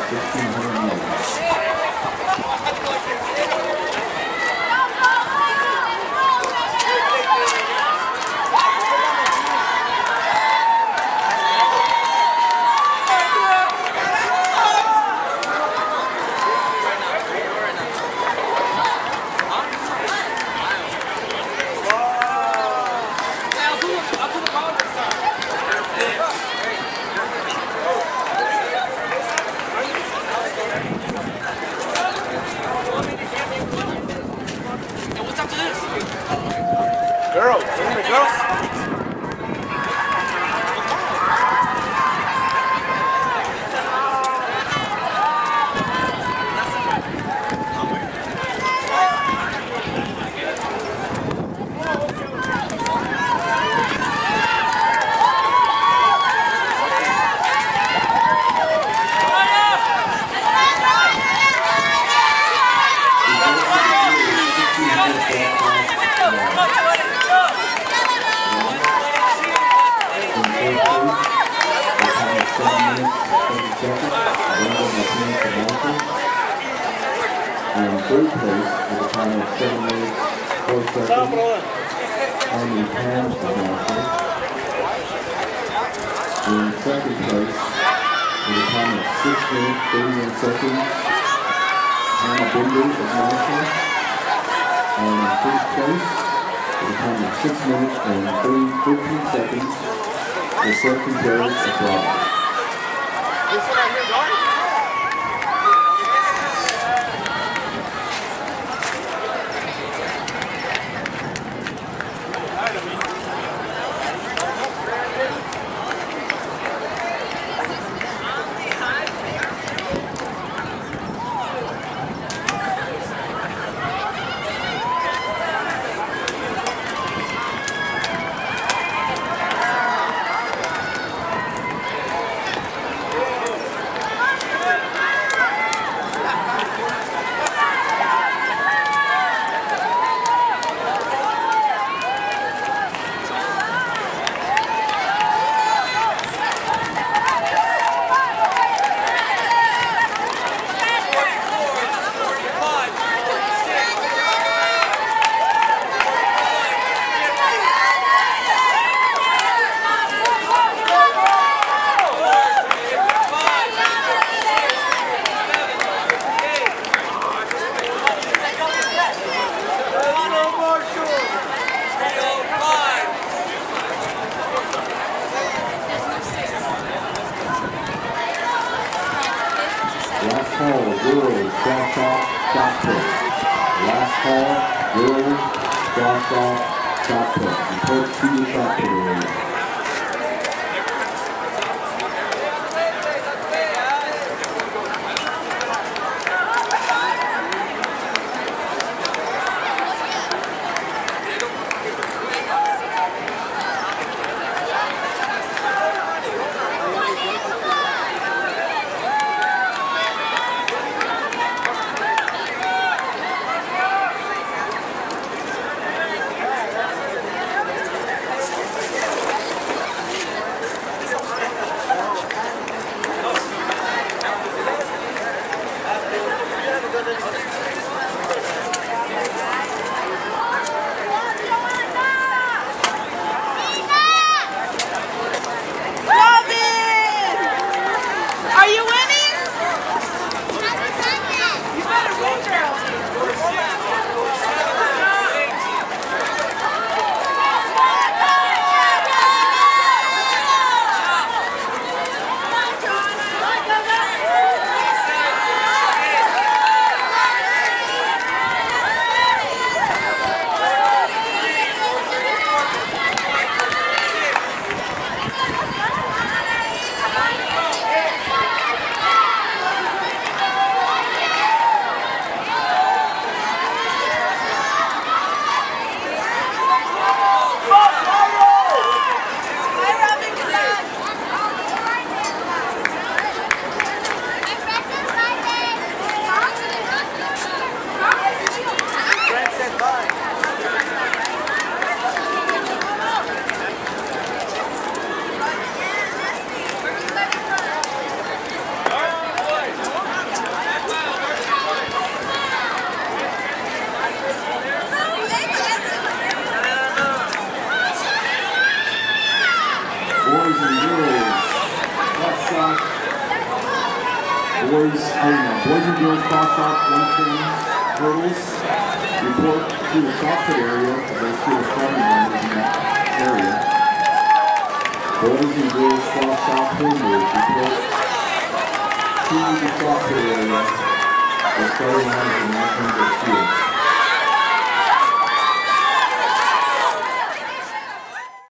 1,600 meters. Girls, isn't it girls? In third place with a time of 7 minutes, 4 seconds, Army Pam Stamouche. In second place with a time of 6 minutes, 31 seconds, Hannah Binder of Marshall. And in first place with a time of 6 minutes and 13 seconds, the second place of Rob. This one right here, guard? Last call, girls, cross off, shot put. Last call, girls, cross off, shot put. Report to the shot put area. Boys and girls, cross shot. Boys and girls cross shot, 110 hurdles. Report to the shot put area of those two starting runners in that area. Boys and girls cross shot hurdles. Report to the shot put area of the starting runners in that field.